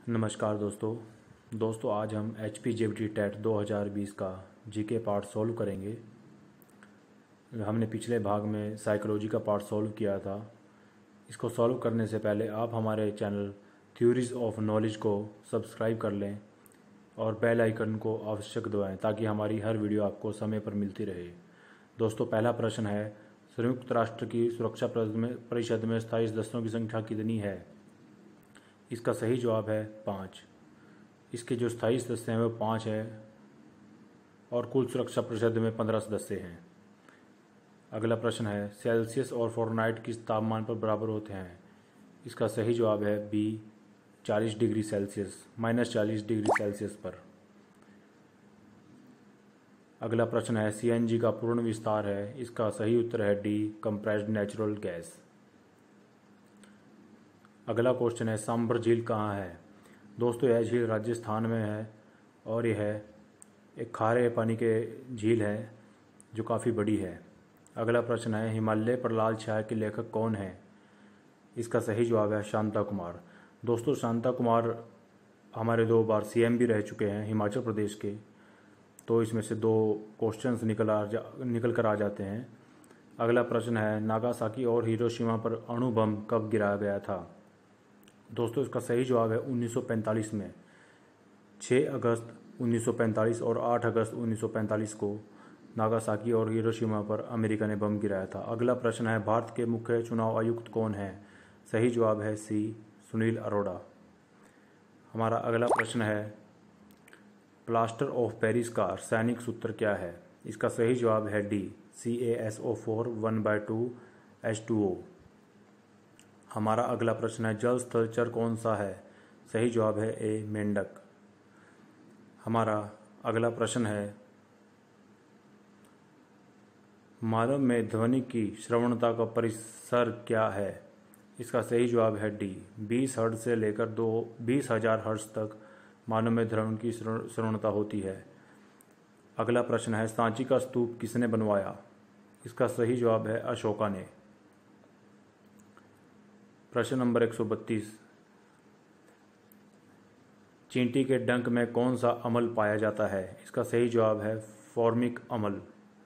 नमस्कार दोस्तों आज हम HPJBT टेट 2020 का जीके पार्ट सॉल्व करेंगे। हमने पिछले भाग में साइकोलॉजी का पार्ट सॉल्व किया था। इसको सॉल्व करने से पहले आप हमारे चैनल थ्योरीज ऑफ नॉलेज को सब्सक्राइब कर लें और बेल आइकन को आवश्यक दबाएं ताकि हमारी हर वीडियो आपको समय पर मिलती रहे। दोस्तों, पहला प्रश्न है, संयुक्त राष्ट्र की सुरक्षा परिषद में स्थायी सदस्यों की संख्या कितनी है? इसका सही जवाब है 5। इसके जो स्थायी सदस्य हैं वो 5 है और कुल सुरक्षा परिषद में 15 सदस्य हैं। अगला प्रश्न है, सेल्सियस और फ़ारेनहाइट किस तापमान पर बराबर होते हैं? इसका सही जवाब है B, 40 degree Celsius, -40 degree Celsius पर। अगला प्रश्न है, CNG का पूर्ण विस्तार है? इसका सही उत्तर है डी, कंप्रेस्ड नेचुरल गैस। अगला क्वेश्चन है, सांभर झील कहाँ है? दोस्तों, यह झील राजस्थान में है और यह एक खारे पानी के झील है जो काफ़ी बड़ी है। अगला प्रश्न है, हिमालय पर लाल छाया के लेखक कौन है? इसका सही जवाब है शांता कुमार। दोस्तों, शांता कुमार हमारे 2 बार CM भी रह चुके हैं हिमाचल प्रदेश के, तो इसमें से 2 क्वेश्चंस निकल कर आ जाते हैं। अगला प्रश्न है, नागासाकी और हिरोशिमा पर अणु बम कब गिराया गया था? दोस्तों, इसका सही जवाब है 1945 में। 6 अगस्त 1945 और 8 अगस्त 1945 को नागासाकी और हिरोशिमा पर अमेरिका ने बम गिराया था। अगला प्रश्न है, भारत के मुख्य चुनाव आयुक्त कौन है? सही जवाब है सी, सुनील अरोड़ा। हमारा अगला प्रश्न है, प्लास्टर ऑफ पेरिस का रासायनिक सूत्र क्या है? इसका सही जवाब है डी, CaSO4 1/2H2O। हमारा अगला प्रश्न है, जल स्थल चर कौन सा है? सही जवाब है ए, मेंढक। हमारा अगला प्रश्न है, मानव में ध्वनि की श्रवणता का परिसर क्या है? इसका सही जवाब है डी, 20 हर्ट्ज से लेकर 20,000 हर्ट्ज तक मानव में ध्वनि की श्रवणता होती है। अगला प्रश्न है, सांची का स्तूप किसने बनवाया? इसका सही जवाब है अशोका ने। प्रश्न नंबर 132, चींटी के डंक में कौन सा अम्ल पाया जाता है? इसका सही जवाब है फॉर्मिक अम्ल।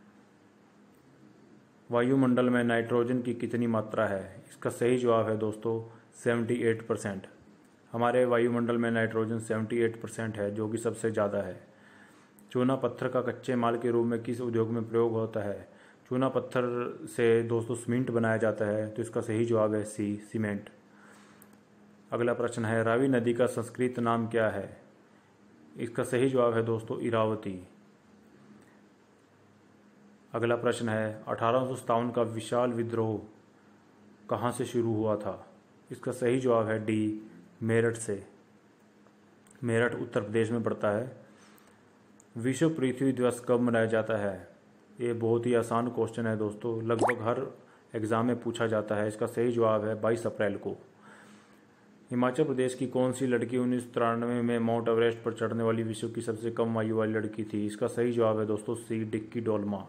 वायुमंडल में नाइट्रोजन की कितनी मात्रा है? इसका सही जवाब है दोस्तों 78%। हमारे वायुमंडल में नाइट्रोजन 78% है, जो कि सबसे ज़्यादा है। चूना पत्थर का कच्चे माल के रूप में किस उद्योग में प्रयोग होता है? चूना पत्थर से दोस्तों सीमेंट बनाया जाता है, तो इसका सही जवाब है सी, सीमेंट। अगला प्रश्न है, रावी नदी का संस्कृत नाम क्या है? इसका सही जवाब है दोस्तों इरावती। अगला प्रश्न है, 1857 का विशाल विद्रोह कहाँ से शुरू हुआ था? इसका सही जवाब है डी, मेरठ से। मेरठ उत्तर प्रदेश में पड़ता है। विश्व पृथ्वी दिवस कब मनाया जाता है? ये बहुत ही आसान क्वेश्चन है दोस्तों, लगभग हर एग्ज़ाम में पूछा जाता है। इसका सही जवाब है 22 अप्रैल को। हिमाचल प्रदेश की कौन सी लड़की 1993 में माउंट एवरेस्ट पर चढ़ने वाली विश्व की सबसे कम आयु वाली लड़की थी? इसका सही जवाब है दोस्तों सी, डिक्की डोलमा।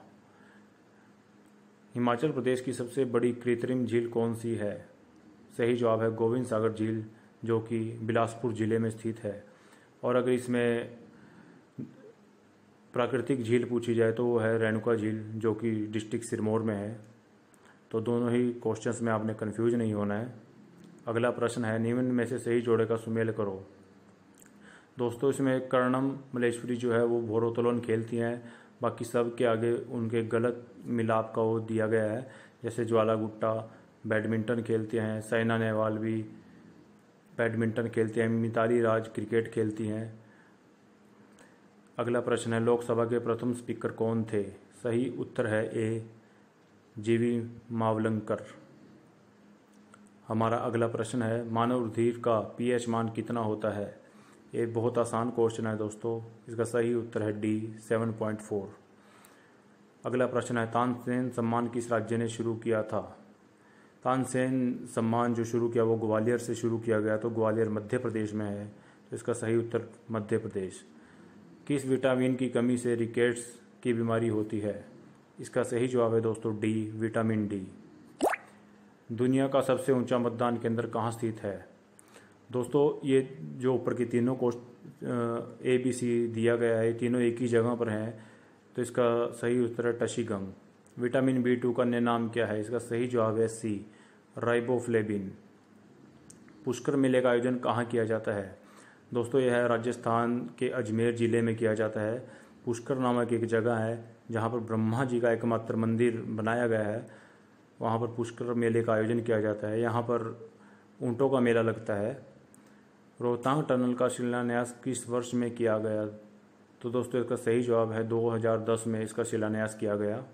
हिमाचल प्रदेश की सबसे बड़ी कृत्रिम झील कौन सी है? सही जवाब है गोविंद सागर झील, जो कि बिलासपुर ज़िले में स्थित है। और अगर इसमें प्राकृतिक झील पूछी जाए तो वो है रेणुका झील, जो कि डिस्ट्रिक्ट सिरमौर में है। तो दोनों ही क्वेश्चंस में आपने कंफ्यूज नहीं होना है। अगला प्रश्न है, निम्न में से सही जोड़े का सुमेल करो। दोस्तों, इसमें कर्णम मलेश्वरी जो है वो भारोत्तोलन खेलती हैं, बाकी सब के आगे उनके गलत मिलाप का वो दिया गया है। जैसे ज्वाला गुट्टा बैडमिंटन खेलते हैं, साइना नेहवाल भी बैडमिंटन खेलते हैं, मिताली राज क्रिकेट खेलती हैं। अगला प्रश्न है, लोकसभा के प्रथम स्पीकर कौन थे? सही उत्तर है ए, जीवी मावलंकर। हमारा अगला प्रश्न है, मानव रुधिर का pH मान कितना होता है? ये बहुत आसान क्वेश्चन है दोस्तों, इसका सही उत्तर है डी, 7.4। अगला प्रश्न है, तानसेन सम्मान किस राज्य ने शुरू किया था? तानसेन सम्मान जो शुरू किया वो ग्वालियर से शुरू किया गया, तो ग्वालियर मध्य प्रदेश में है, तो इसका सही उत्तर मध्य प्रदेश। किस विटामिन की कमी से रिकेट्स की बीमारी होती है? इसका सही जवाब है दोस्तों डी, विटामिन डी। दुनिया का सबसे ऊंचा मतदान केंद्र कहाँ स्थित है? दोस्तों ये जो ऊपर की तीनों ABC दिया गया है, तीनों एक ही जगह पर हैं, तो इसका सही उत्तर है टशीगंग। विटामिन B2 का अन्य नाम क्या है? इसका सही जवाब है C, राइबोफ्लेविन। पुष्कर मेले का आयोजन कहाँ किया जाता है? दोस्तों यह है राजस्थान के अजमेर ज़िले में किया जाता है। पुष्कर नामक एक जगह है जहाँ पर ब्रह्मा जी का एकमात्र मंदिर बनाया गया है, वहाँ पर पुष्कर मेले का आयोजन किया जाता है। यहाँ पर ऊँटों का मेला लगता है। रोहतांग टनल का शिलान्यास किस वर्ष में किया गया? तो दोस्तों इसका सही जवाब है 2010 में इसका शिलान्यास किया गया।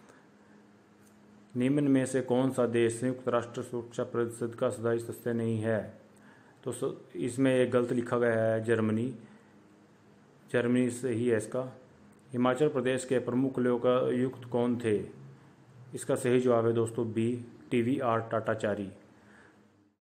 निम्न में से कौन सा देश संयुक्त राष्ट्र सुरक्षा परिषद का सदस्य नहीं है? तो इसमें एक गलत लिखा गया है, जर्मनी सही है इसका। हिमाचल प्रदेश के प्रमुख लोकायुक्त कौन थे? इसका सही जवाब है दोस्तों B, TVR टाटाचारी।